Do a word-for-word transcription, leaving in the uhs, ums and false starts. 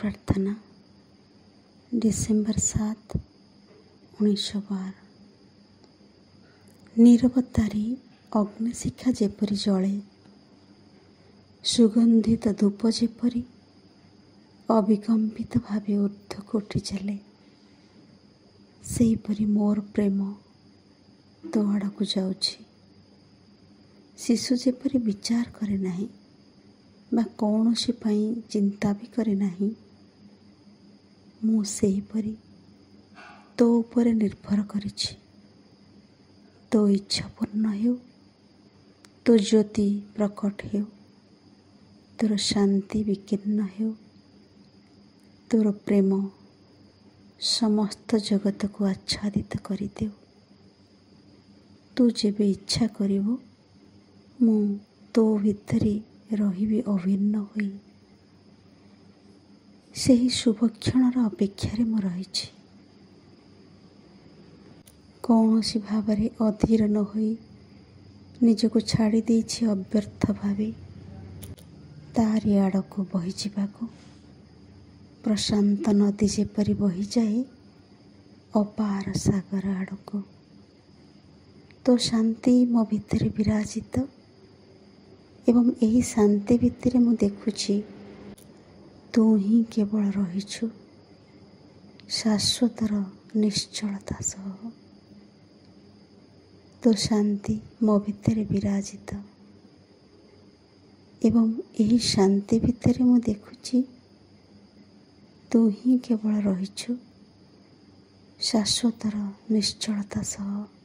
ପ୍ରାର୍ଥନା ଡିସେମ୍ବର ସାତ ଉଣେଇଶହ ବାର। ନିରବତାରେ ଅଗ୍ନିଶିଖା ଯେପରି ଜଳେ, ସୁଗନ୍ଧିତ ଧୂପ ଯେପରି ଅବିକମ୍ପିତ ଭାବେ ଊର୍ଦ୍ଧ୍ୱକୁ ଉଠି ଚାଲେ, ସେହିପରି ମୋର ପ୍ରେମ ତୋ ଆଡ଼କୁ ଯାଉଛି। ଶିଶୁ ଯେପରି ବିଚାର କରେ ନାହିଁ ବା କୌଣସି ପାଇଁ ଚିନ୍ତା ବି କରେ ନାହିଁ, ମୁଁ ସେହିପରି ତୋ ଉପରେ ନିର୍ଭର କରିଛି। ତୋ ଇଚ୍ଛା ପୂର୍ଣ୍ଣ ହେଉ, ତୋ ଜ୍ୟୋତି ପ୍ରକଟ ହେଉ, ତୋର ଶାନ୍ତି ବିକୀର୍ଣ୍ଣ ହେଉ, ତୋର ପ୍ରେମ ସମସ୍ତ ଜଗତକୁ ଆଚ୍ଛାଦିତ କରିଦେଉ। ତୁ ଯେବେ ଇଚ୍ଛା କରିବୁ, ମୁଁ ତୋ ଭିତରେ ରହିବି ଅଭିନ୍ନ ହୋଇ। ସେହି ଶୁଭକ୍ଷଣର ଅପେକ୍ଷାରେ ମୁଁ ରହିଛି। କୌଣସି ଭାବରେ ଅଧୀର ନ ହୋଇ ନିଜକୁ ଛାଡ଼ି ଦେଇଛି ଅବ୍ୟର୍ଥ ଭାବେ ତାରି ଆଡ଼କୁ ବହିଯିବାକୁ। ପ୍ରଶାନ୍ତ ନଦୀ ଯେପରି ବହିଯାଏ ଅପାର ସାଗର ଆଡ଼କୁ। ତୋ ଶାନ୍ତି ମୋ ଭିତରେ ବିରାଜିତ ଏବଂ ଏହି ଶାନ୍ତି ଭିତରେ ମୁଁ ଦେଖୁଛି ତୁ ହିଁ କେବଳ ରହିଛୁ ଶାଶ୍ୱତର ନିଶ୍ଚଳତା ସହ। ତୋ ଶାନ୍ତି ମୋ ଭିତରେ ବିରାଜିତ ଏବଂ ଏହି ଶାନ୍ତି ଭିତରେ ମୁଁ ଦେଖୁଛି ତୁ ହିଁ କେବଳ ରହିଛୁ ଶାଶ୍ୱତର ନିଶ୍ଚଳତା ସହ।